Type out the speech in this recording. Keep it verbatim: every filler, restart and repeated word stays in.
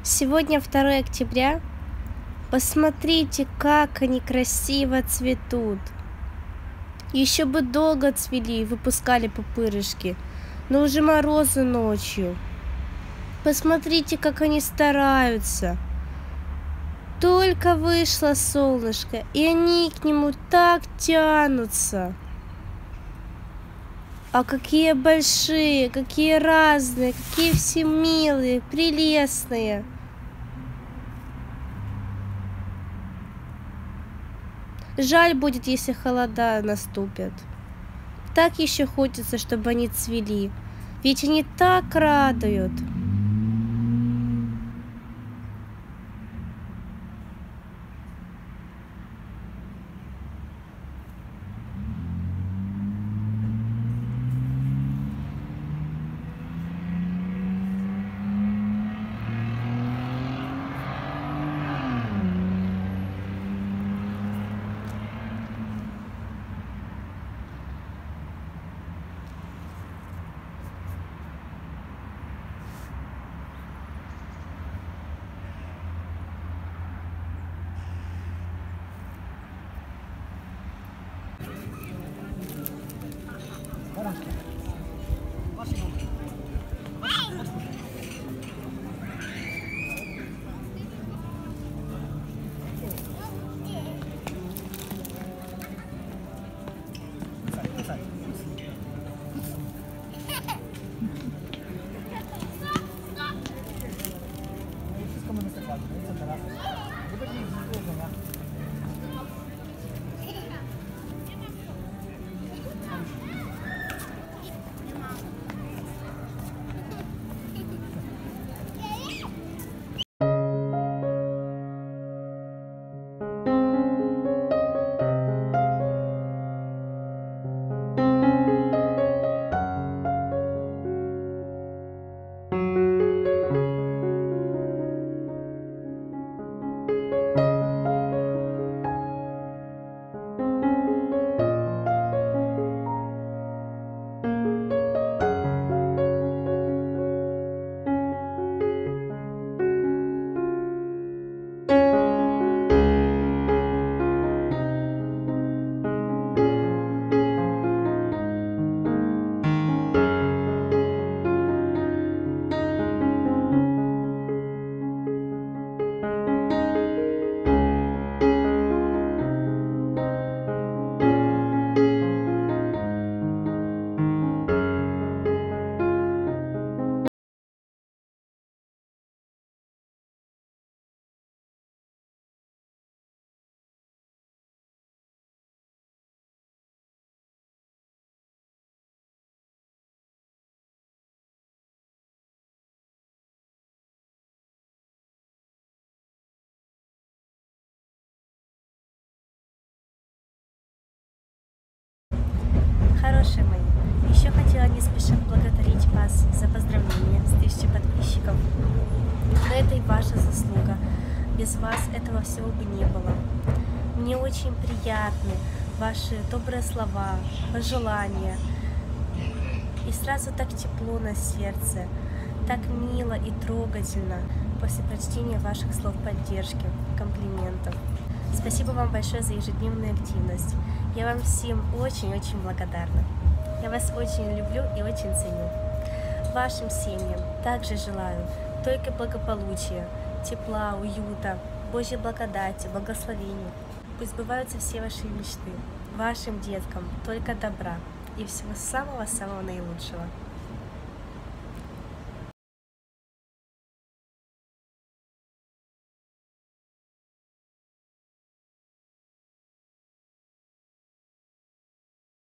Сегодня второе октября. Посмотрите, как они красиво цветут. Еще бы долго цвели и выпускали пупырышки, но уже морозы ночью. Посмотрите, как они стараются. Только вышло солнышко, и они к нему так тянутся. А какие большие, какие разные, какие все милые, прелестные. Жаль будет, если холода наступят. Так еще хочется, чтобы они цвели, ведь они так радуют. Хорошие мои, еще хотела не спеша поблагодарить вас за поздравления с тысячей подписчиков. Но это и ваша заслуга. Без вас этого всего бы не было. Мне очень приятны ваши добрые слова, пожелания. И сразу так тепло на сердце, так мило и трогательно после прочтения ваших слов поддержки, комплиментов. Спасибо вам большое за ежедневную активность. Я вам всем очень-очень благодарна. Я вас очень люблю и очень ценю. Вашим семьям также желаю только благополучия, тепла, уюта, Божьей благодати, благословения. Пусть сбываются все ваши мечты. Вашим деткам только добра и всего самого-самого наилучшего.